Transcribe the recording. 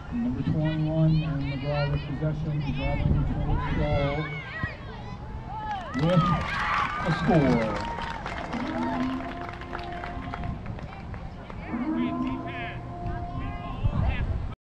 Number 21, Erin McGraw with possession, driving towards goal with a score.